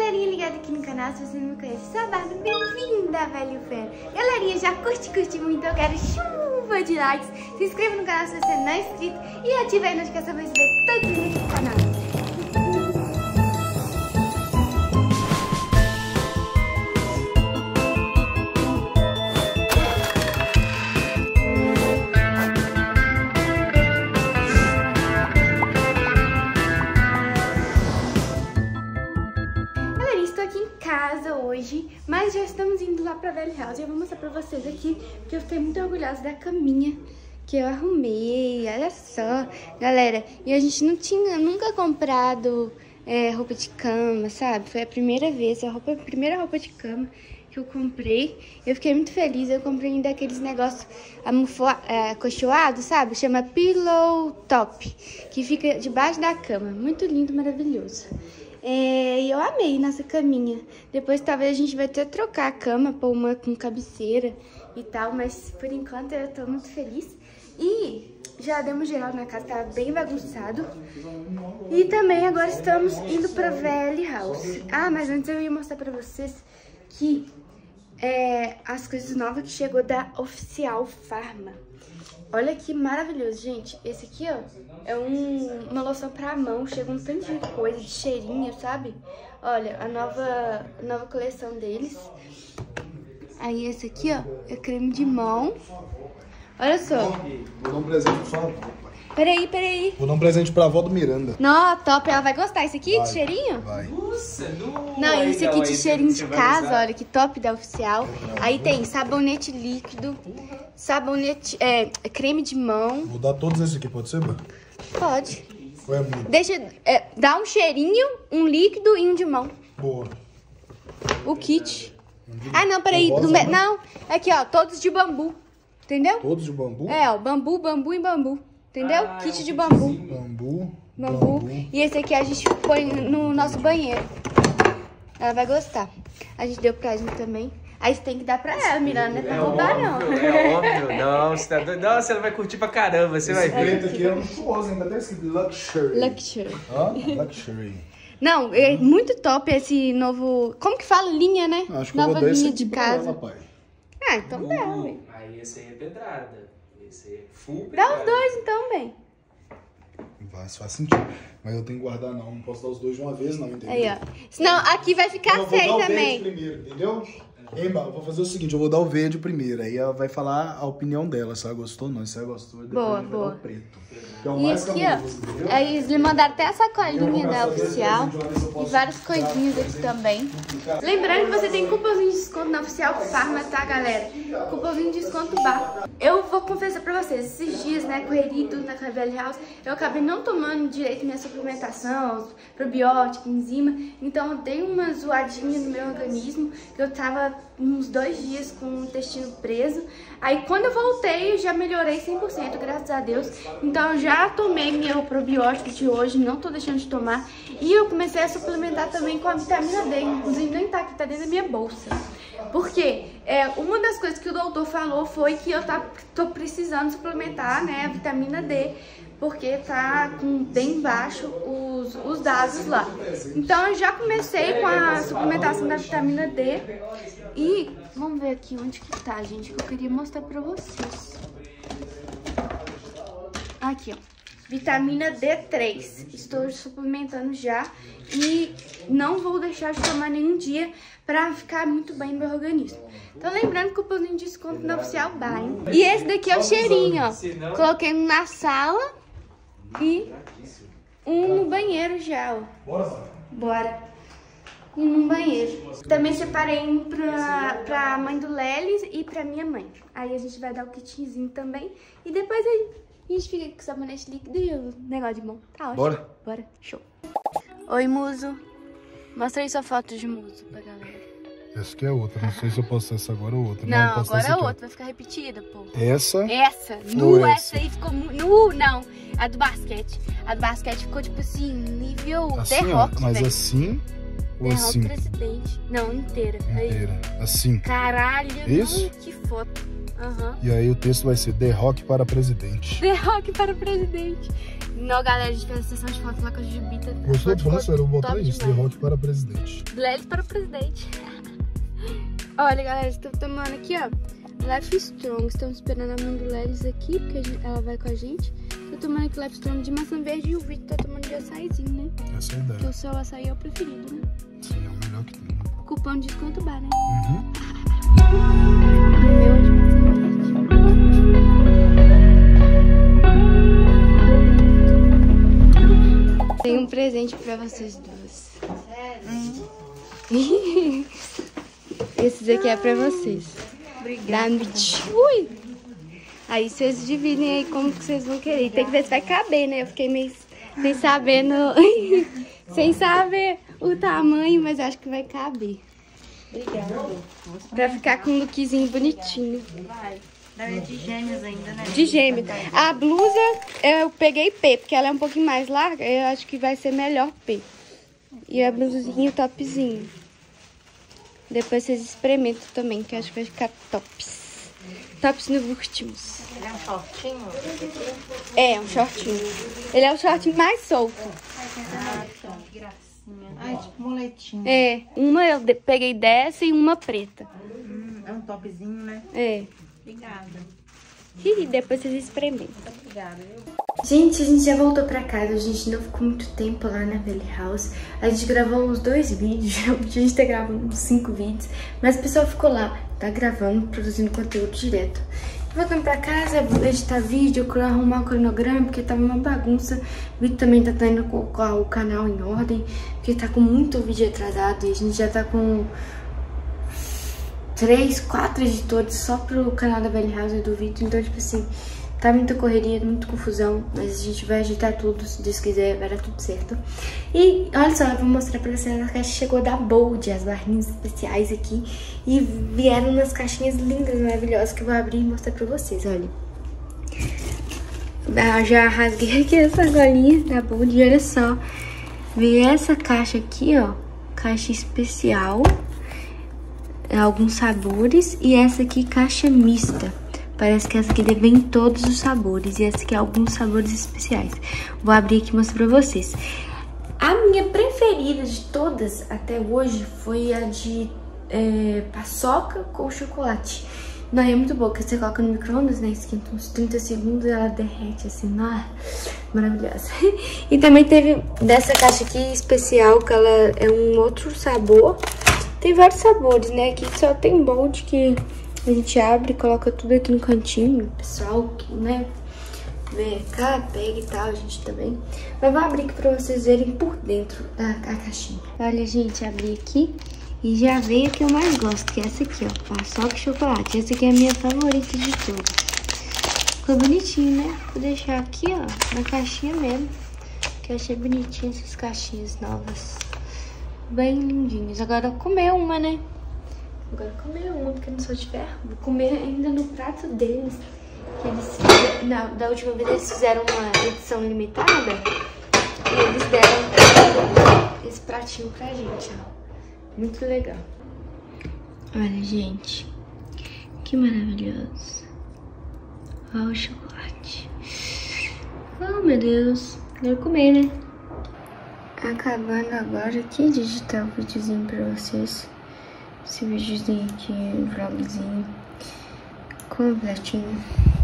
galerinha ligada aqui no canal, se você não me conhece, sou a Barbie, bem-vinda, velho fera. Galerinha, já curte muito, eu quero chuva de likes. Se inscreva no canal se você não é inscrito e ative aí a notificação pra receber todos os vídeos do canal. Hoje, mas já estamos indo lá pra Valley House. Eu vou mostrar pra vocês aqui, porque eu fiquei muito orgulhosa da caminha que eu arrumei. Olha só, galera. E a gente não tinha nunca comprado roupa de cama, sabe? Foi a primeira vez, a primeira roupa de cama que eu comprei. Eu fiquei muito feliz. Eu comprei ainda aqueles negócios acolchoados, sabe? Chama Pillow Top, que fica debaixo da cama. Muito lindo, maravilhoso. E eu amei nossa caminha. Depois talvez a gente vai até trocar a cama por uma com cabeceira e tal, mas por enquanto eu tô muito feliz. E já demos geral na casa, tava bem bagunçado. E também agora estamos indo pra Valley House. Ah, mas antes eu ia mostrar pra vocês que as coisas novas que chegou da Oficial Pharma. Olha que maravilhoso, gente. Esse aqui, ó, é uma loção pra mão. Chega um tanto de coisa, de cheirinho, sabe? Olha, a nova coleção deles. Aí esse aqui, ó, é creme de mão. Olha só. Vou dar um presente pra sua avó, pai. Peraí. Vou dar um presente pra avó do Miranda. Não, top. Ela vai gostar. Esse aqui de cheirinho? Vai. Nossa, não, esse aqui de cheirinho de casa, olha que top da Oficial. Aí tem sabonete líquido, sabonete, creme de mão. Vou dar todos esses aqui, pode ser, Bá? Pode. Ou é muito? Deixa, dá um cheirinho, um líquido e um de mão. Boa. O kit. Ah, não, peraí. Não, aqui, ó, todos de bambu. Entendeu? Todos de bambu? Ó, bambu e bambu. Entendeu? Kit de bambu. Bambu. E esse aqui a gente põe no nosso banheiro. Ela vai gostar. A gente deu pra gente também. Aí você tem que dar pra ela, Miranda, não é pra roubar, não. É óbvio, não, você tá doido. Nossa, ela vai curtir pra caramba, você vai ver. Esse preto aqui é luxuoso, ainda tá escrito Luxury. Luxury. Não, é muito top esse novo... Como que fala? Linha, né? Acho que nova eu vou dar linha esse de aqui pra casa. ela, pai. Ah, então dá, ué. Aí esse aí é pedrada. Esse aí é full Dá pedrada. os dois, então, bem. Faz sentido. Mas eu tenho que guardar, não posso dar os dois de uma vez, não, entendeu? Aí, ó. Senão aqui vai ficar Eu feio vou dar o também. verde primeiro, entendeu? Ei, Bá, eu vou fazer o seguinte, eu vou dar o verde primeiro, aí ela vai falar a opinião dela, se ela gostou ou não. Se ela gostou, depois Boa, a gente vai dar o preto. Que é o E mais aqui, cabuloso, ó, entendeu? aí eles me mandaram até a sacolinha da Eu vou Oficial fazer esse presente, e várias coisinhas aqui também. Lembrando que você tem cupomzinho de desconto na Oficial Pharma, tá, galera? Cupomzinho de desconto bar. Eu vou confessar pra vocês, esses dias, né, correria e tudo na Valley House, eu acabei não tomando direito minha suplementação, probiótico, enzima, então eu dei uma zoadinha no meu organismo, que eu tava uns 2 dias com o intestino preso. Aí quando eu voltei, eu já melhorei 100%, graças a Deus. Então eu já tomei meu probiótico de hoje, não tô deixando de tomar. E eu comecei a suplementar também com a vitamina D, inclusive nem tá aqui, tá dentro da minha bolsa. Porque uma das coisas que o doutor falou foi que eu tô precisando suplementar, né, a vitamina D, porque tá bem baixo os dados lá. Então eu já comecei com a suplementação da vitamina D. E vamos ver aqui onde que tá, gente, que eu queria mostrar pra vocês. Aqui, ó. Vitamina D3. Estou suplementando já e não vou deixar de tomar nenhum dia pra ficar muito bem no meu organismo. Então lembrando que o cupomzinho de desconto na Oficial Bar, hein? E esse daqui é o cheirinho, ó. Coloquei um na sala e um no banheiro já, ó. Bora. E no banheiro. Também separei um pra mãe do Lelis e pra minha mãe. Aí a gente vai dar o kitzinho também. E depois a gente fica com o sabonete líquido e o negócio de mão. Tá ótimo. Bora. Show. Oi, Muso. Mostra aí sua foto de Muso pra galera. Essa aqui é outra. Não sei se eu posto essa agora ou outra. Não, agora é outra. Vai ficar repetida, pô. Essa? Essa. Essa aí ficou muito... não. A do basquete. A do basquete ficou, tipo assim, nível assim, The Rock, mas véio. assim ou The assim? Rock presidente. Não, inteira. Aí. Inteira. Assim. Caralho. Isso? Que foto. E aí o texto vai ser The Rock para presidente. The Rock para presidente. Não, galera, a gente fez a sessão de foto lá com a Jubita. Gostou de falar sério? Eu vou botar isso, The Rock para presidente. Lelis para presidente. Olha, galera, estou tomando aqui, ó, Life Strong. Estamos esperando a mãe do Lelis aqui, porque ela vai com a gente. Tô tomando aqui Life Strong de maçã verde e o Vitor tá tomando de açaizinho, né? Essa é a ideia. Porque o seu açaí é o preferido, né? Sim, é o melhor que tem. Cupom de desconto bar, né? Uhum. O meu é de maçã verde. Tem um presente pra vocês duas. Sério? Esses aqui é pra vocês. Obrigada. Ui! Aí vocês dividem aí como que vocês vão querer. Tem que ver se vai caber, né? Eu fiquei meio sem sabendo, sem saber o tamanho, mas acho que vai caber. Obrigada. Pra ficar com um lookzinho bonitinho. Vai. É de gêmeos ainda, né? De gêmeos. A blusa eu peguei P, porque ela é um pouquinho mais larga. Eu acho que vai ser melhor P. E a blusinha, o topzinho. Depois vocês experimentam também, que eu acho que vai ficar tops. Tops no últimos. Ele é um shortinho? É, um shortinho. Ele é o shortinho mais solto. Que gracinha. Ai, tipo moletinho. É, uma eu peguei dessa e uma preta. É um topzinho, né? É. Obrigada. E depois vocês experimentam. Obrigada. Gente, a gente já voltou pra casa, a gente não ficou muito tempo lá na Valley House. A gente gravou uns 2 vídeos, a gente tá gravando uns 5 vídeos, mas o pessoal ficou lá, tá gravando, produzindo conteúdo direto. Voltando pra casa, editar vídeo, arrumar o cronograma, porque tava uma bagunça. O vídeo também tá tendo o canal em ordem, porque tá com muito vídeo atrasado e a gente já tá com 3, 4 editores só pro canal da Valley House e do vídeo, então tipo assim, tá muita correria, muita confusão, mas a gente vai ajeitar tudo, se Deus quiser, vai dar tudo certo. E olha só, eu vou mostrar pra vocês, a caixa chegou da Bold, as barrinhas especiais aqui, e vieram umas caixinhas lindas, maravilhosas, que eu vou abrir e mostrar pra vocês, olha. Já rasguei aqui essa golinha da Bold, olha só. Veio essa caixa aqui, ó, caixa especial, alguns sabores, e essa aqui caixa mista. Parece que essa aqui vem todos os sabores, e essa aqui é alguns sabores especiais. Vou abrir aqui e mostrar pra vocês. A minha preferida de todas até hoje foi a de paçoca com chocolate. Não, é muito boa, porque você coloca no micro-ondas, né, esquenta uns 30 segundos e ela derrete assim, maravilhosa. E também teve dessa caixa aqui especial, que ela é um outro sabor. Tem vários sabores, né, aqui só tem Bold, que a gente abre e coloca tudo aqui no cantinho. O pessoal que, né, vem cá, pega e tal, a gente também. Mas vou abrir aqui pra vocês verem por dentro da caixinha. Olha, gente, abri aqui e já veio a que eu mais gosto, que é essa aqui, ó, paçoca e chocolate. Essa aqui é a minha favorita de todas. Ficou bonitinho, né? Vou deixar aqui, ó, na caixinha mesmo, que eu achei bonitinho essas caixinhas novas. Bem lindinhas. Agora eu vou comer uma, né? Agora comer uma, porque eu não sou de ferro. Vou comer ainda no prato deles. Que eles fizeram, da última vez eles fizeram uma edição limitada. E eles deram esse pratinho pra gente, ó. Muito legal. Olha, gente. Que maravilhoso. Olha o chocolate. Oh, meu Deus. Quero comer, né? Acabando agora aqui, digitar um videozinho pra vocês. Esse videozinho aqui, vlogzinho completinho.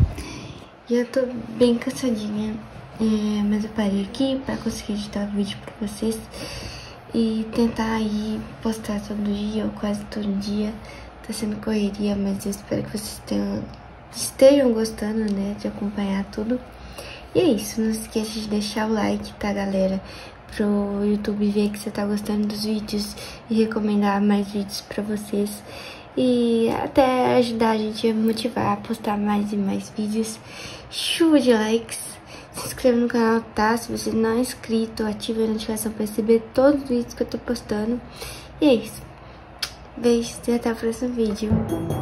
E eu tô bem cansadinha, mas eu parei aqui pra conseguir editar o vídeo pra vocês e tentar aí postar todo dia ou quase todo dia. Tá sendo correria, mas eu espero que vocês estejam gostando, né, de acompanhar tudo. E é isso, não se esqueça de deixar o like, tá, galera? Pro YouTube ver que você tá gostando dos vídeos e recomendar mais vídeos pra vocês. E até ajudar a gente a motivar a postar mais e mais vídeos. Chuva de likes. Se inscreva no canal, tá? Se você não é inscrito, ative a notificação pra receber todos os vídeos que eu tô postando. E é isso. Beijos e até o próximo vídeo.